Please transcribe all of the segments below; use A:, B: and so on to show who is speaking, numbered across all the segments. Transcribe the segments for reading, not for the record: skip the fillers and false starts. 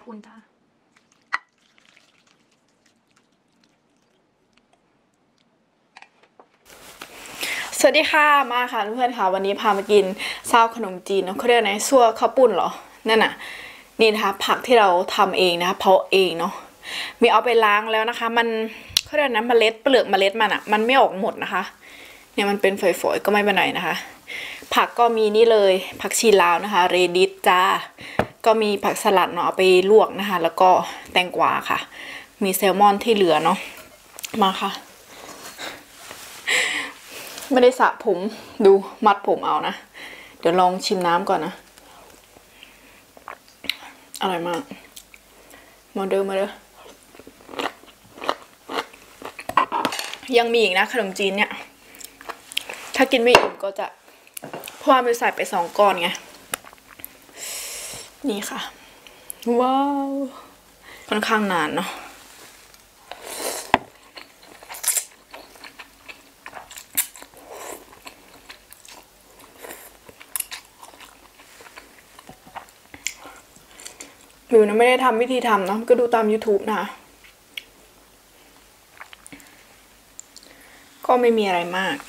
A: punta สวัสดีค่ะมาค่ะเพื่อนๆค่ะวันนี้พามากินซาวขนมจีนเขาเรียกไงซั่วข้าวปุ้นเหรอนั่นน่ะนี่นะคะผักที่เราทำเองนะคะเพาะเองเนาะมีเอาไปล้างแล้วนะคะมันเขาเรียกนะเมล็ดเปลือกเมล็ดมันอ่ะมันไม่ออกหมดนะคะเนี่ยมันเป็นฝอยๆก็ไม่เป็นไรนะคะผักก็มีนี่เลยผักชีลาวนะคะเรดิสจ้าก็มีผักสลัดเนาะเอาไปลวกนะคะแล้วก็แตงกวาค่ะมีแซลมอนที่เหลือเนาะมาค่ะไม่ได้สระผมดูมัดผมเอานะเดี๋ยวลองชิมน้ำก่อนนะอร่อยมากมาเด้อยังมีอีกนะขนมจีนเนี่ยถ้ากินไม่อิ่มก็จะเพราะว่ามันใส่ไป2 ก้อนไงนี่ค่ะว้าวค่อนข้างนานเนาะหรือนะไม่ได้ทำวิธีทำเนาะก็ดูตาม YouTube นะก็ไม่มีอะไรมาก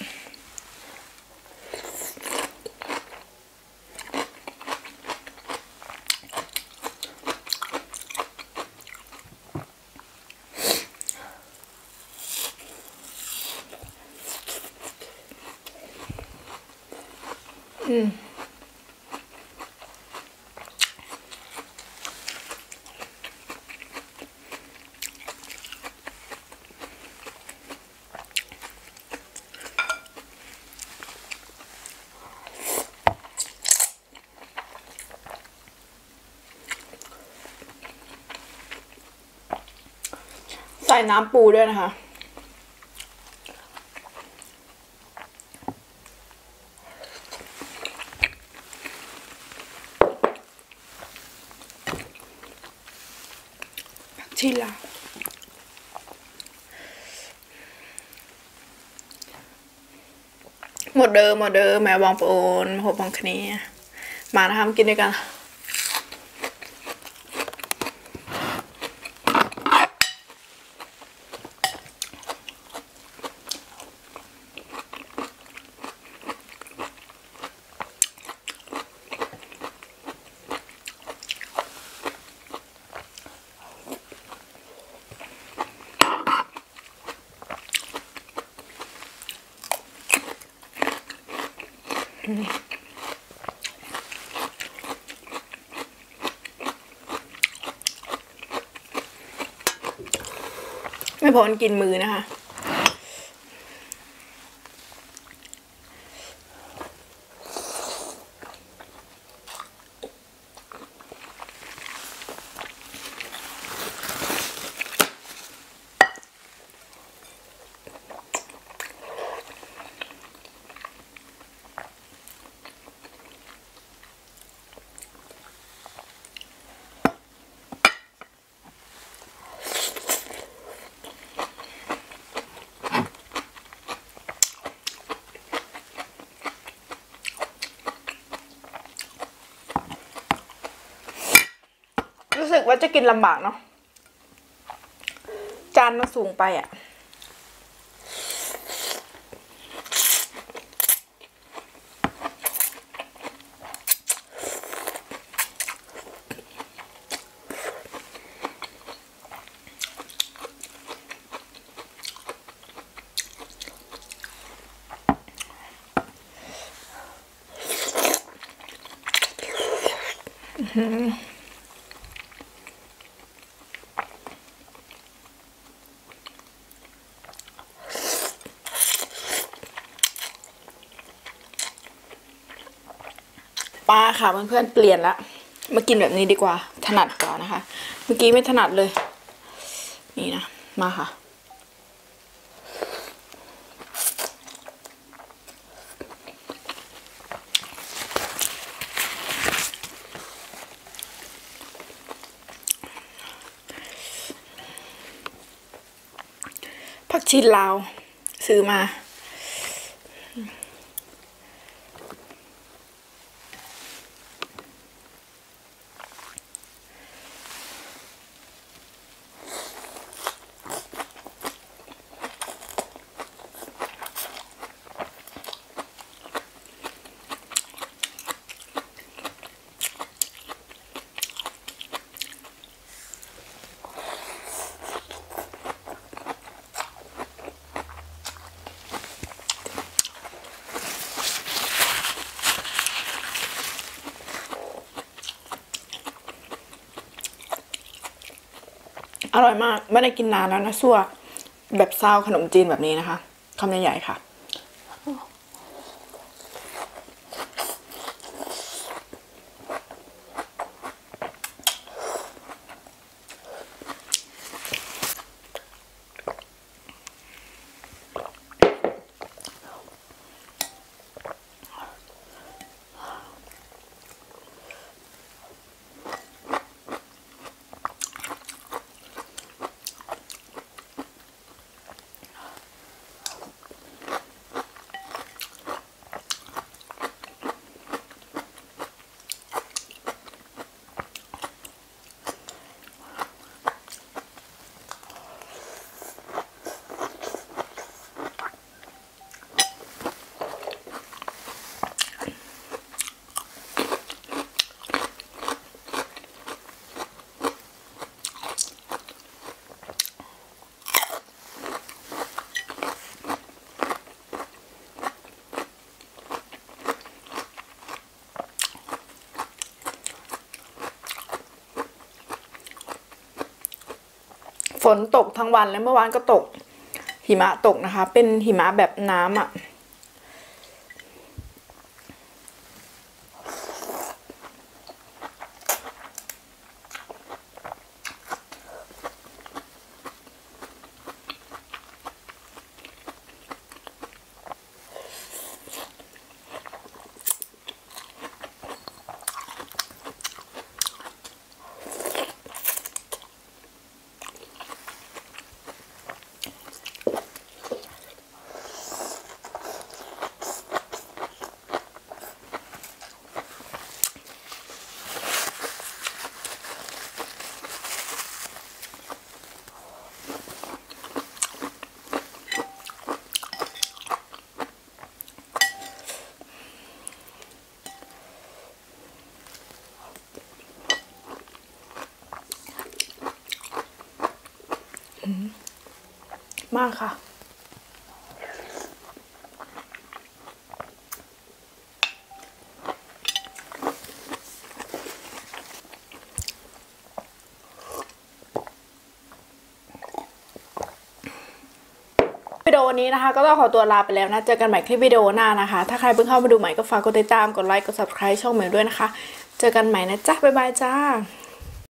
A: ใส่น้ำปูด้วยนะคะชิลาหมดเดิมแม่บองปอนหบบองคณีมานะคะกินด้วยกันไม่พอกินมือนะคะรู้สึกว่าจะกินลำบากเนาะจานมันสูงไปอ่ะปลาค่ะเพื่อนๆเปลี่ยนละมากินแบบนี้ดีกว่าถนัดกว่านะคะเมื่อกี้ไม่ถนัดเลยนี่นะมาค่ะผักชีลาวซื้อมาอร่อยมากไม่ได้กินนานแล้วนะซั่วแบบซาวขนมจีนแบบนี้นะคะคำใหญ่ๆค่ะฝนตกทั้งวันและเมื่อวานก็ตกหิมะตกนะคะเป็นหิมะแบบน้ำอ่ะมากค่ะวิดีโอนี้นะคะก็ต้องขอตัวลาไปแล้วนะเจอกันใหม่คลิปวิดีโอหน้านะคะถ้าใครเพิ่งเข้ามาดูใหม่ก็ฝากกดติดตามกดไลค์กด subscribe ช่องเหมือนด้วยนะคะเจอกันใหม่นะจ๊ะบ๊ายบายจ้า